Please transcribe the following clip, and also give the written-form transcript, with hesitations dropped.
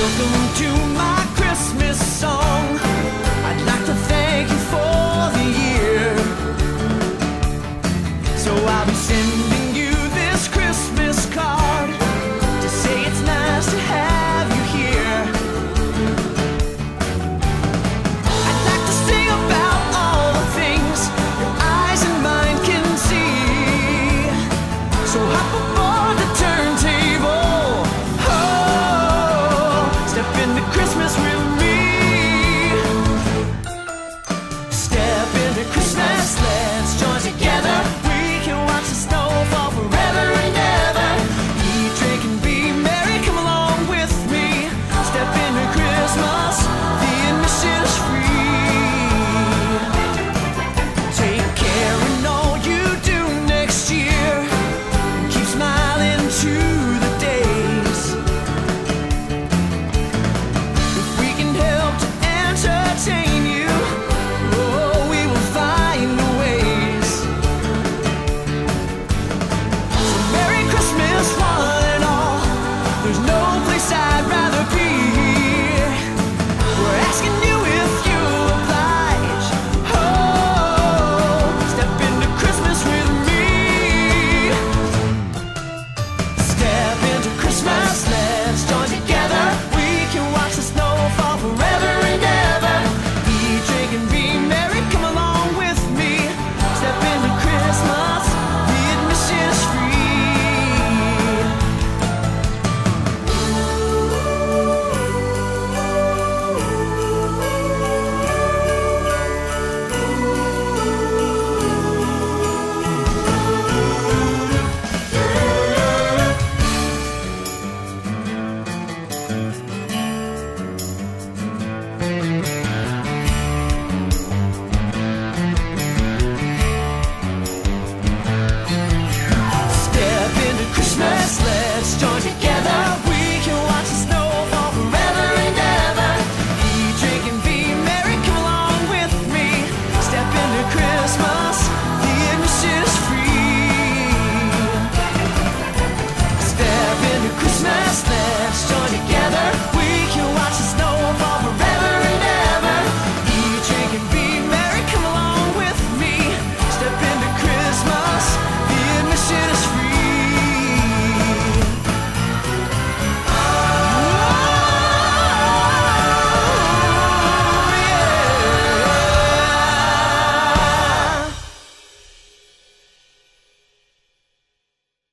Welcome to my Christmas song. I'd like to thank you for the year. So I'll be sending you this Christmas card to say it's nice to have you here. I'd like to sing about all the things your eyes and mine can see. So hop aboard the turntable. Oh, step into Christmas.